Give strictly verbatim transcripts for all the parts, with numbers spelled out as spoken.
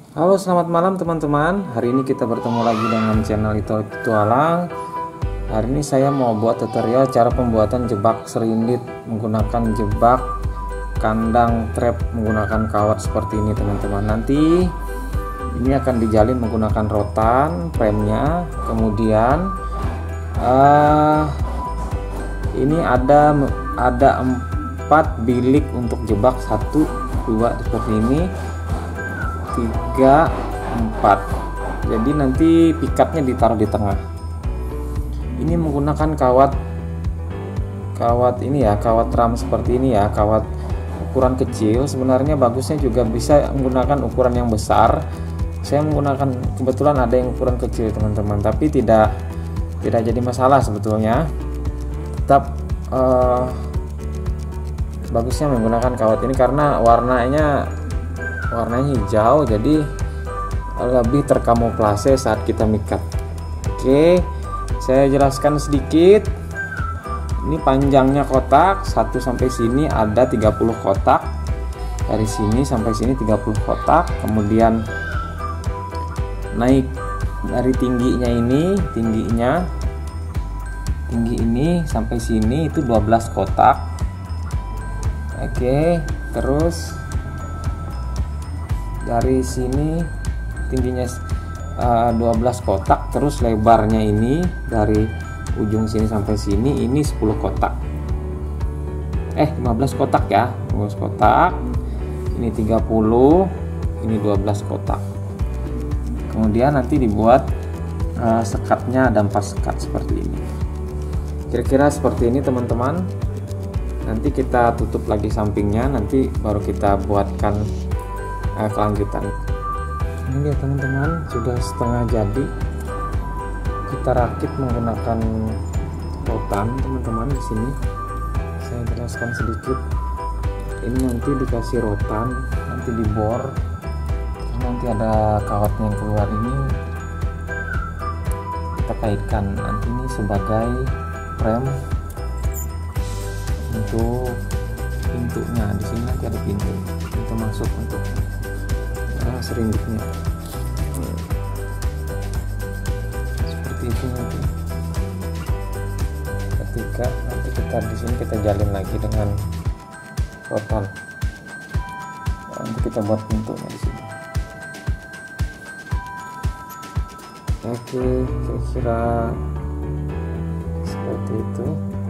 Halo, selamat malam teman-teman. Hari ini kita bertemu lagi dengan channel Ito Petualang. Hari ini saya mau buat tutorial cara pembuatan jebak serindit menggunakan jebak kandang trap menggunakan kawat seperti ini teman-teman. Nanti ini akan dijalin menggunakan rotan premnya. Kemudian uh, ini ada ada empat bilik untuk jebak, satu dua seperti ini, tiga empat. Jadi nanti pikatnya ditaruh di tengah. Ini menggunakan kawat kawat ini ya, kawat ram seperti ini ya, kawat ukuran kecil. Sebenarnya bagusnya juga bisa menggunakan ukuran yang besar. Saya menggunakan, kebetulan ada yang ukuran kecil teman-teman, tapi tidak tidak jadi masalah sebetulnya. Tetap uh, bagusnya menggunakan kawat ini karena warnanya warnanya hijau, jadi lebih terkamuflase saat kita mikat. Oke, saya jelaskan sedikit. Ini panjangnya kotak satu sampai sini ada tiga puluh kotak, dari sini sampai sini tiga puluh kotak. Kemudian naik dari tingginya ini tingginya tinggi ini sampai sini itu dua belas kotak. Oke, terus dari sini tingginya uh, dua belas kotak, terus lebarnya ini dari ujung sini sampai sini ini sepuluh kotak. Eh, lima belas kotak ya. lima belas kotak. Ini tiga puluh, ini dua belas kotak. Kemudian nanti dibuat uh, sekatnya, ada empat sekat seperti ini. Kira-kira seperti ini teman-teman. Nanti kita tutup lagi sampingnya, nanti baru kita buatkan uh, kelanjutan. Ini dia teman-teman, sudah setengah jadi. Kita rakit menggunakan rotan teman-teman. Di sini saya jelaskan sedikit. Ini nanti dikasih rotan, nanti dibor, nanti ada kawatnya yang keluar ini kita kaitkan. Nanti ini sebagai frame untuk pintunya. Di sini nanti ada pintu pintu masuk untuk uh, serindiknya. Seperti itu nanti. Ketika nanti kita di sini kita jalin lagi dengan rotan. Nanti kita buat pintunya di sini. Oke, kira-kira seperti itu.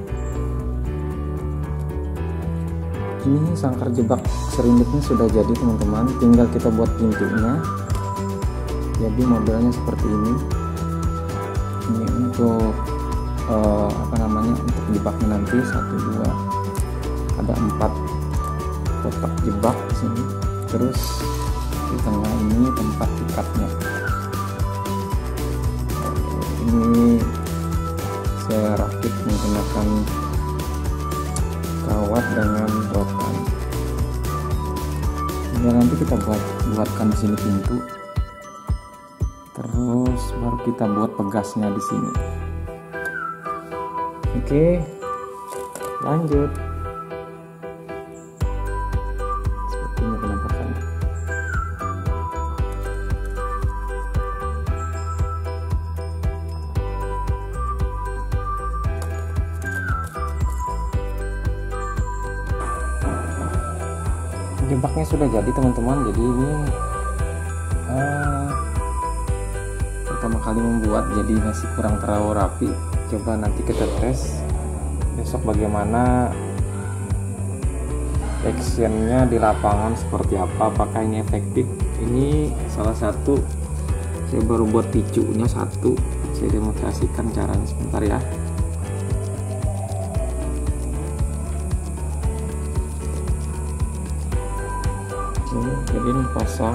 Ini sangkar jebak serindiknya sudah jadi teman-teman, tinggal kita buat pintunya. Jadi modelnya seperti ini. Ini untuk uh, apa namanya, untuk jebaknya nanti satu dua, ada empat kotak jebak di sini. Terus di tengah ini tempat ikatnya. Ini saya rakit menggunakan kawat dengan rotan. Ya, nanti kita buat buatkan di sini pintu. Terus baru kita buat pegasnya di sini. Oke, lanjut. Seperti ini penampakannya. Jebaknya sudah jadi teman-teman. Jadi ini uh, pertama kali membuat, jadi masih kurang terlalu rapi. Coba nanti kita tes besok bagaimana actionnya di lapangan seperti apa, apakah ini efektif. Ini salah satu, saya baru buat picunya satu, saya demonstrasikan caranya sebentar ya. Jadi ini pasang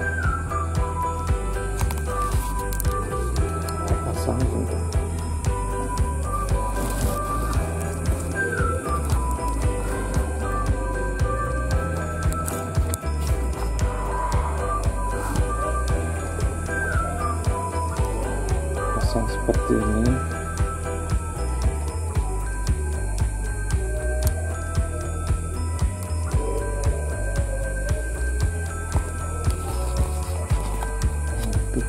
pasang gitu. Pasang seperti ini.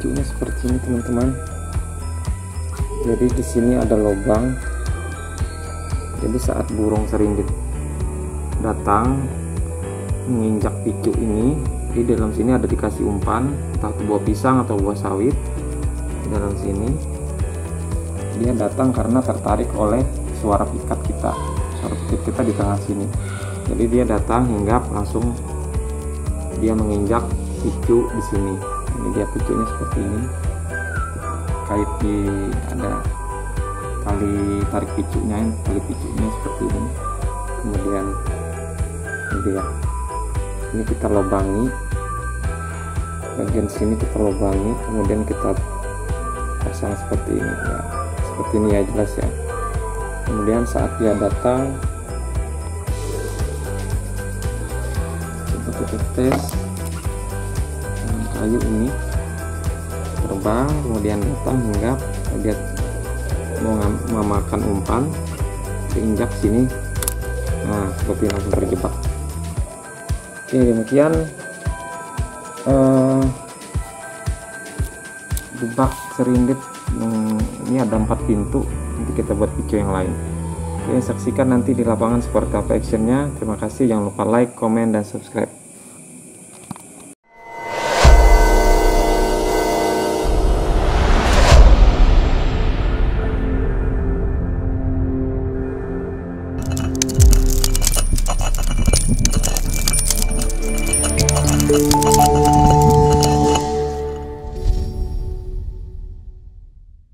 picunya seperti ini teman-teman. Jadi di sini ada lubang. Jadi saat burung serindit datang menginjak picu ini, di dalam sini ada dikasih umpan, entah itu buah pisang atau buah sawit. Di dalam sini dia datang karena tertarik oleh suara pikat kita. Suara pikat kita di tengah sini. Jadi dia datang hingga langsung dia menginjak picu di sini. Ini dia picunya seperti ini. Kait di ada tali tarik picunya, tali picunya seperti ini. Kemudian ini dia. Ini kita lubangi. Bagian sini kita lubangi, kemudian kita pasang seperti ini ya. Seperti ini ya, jelas ya. Kemudian saat dia datang, kita tes kayu ini terbang, kemudian datang hingga dia mau memakan umpan, diinjak sini. Nah, seperti langsung terjebak. Oke, demikian uh, jebak serindit. Hmm, ini ada empat pintu. Nanti kita buat picu yang lain. Oke, saksikan nanti di lapangan seperti apa actionnya. Terima kasih, jangan lupa like, komen, dan subscribe. Thank you.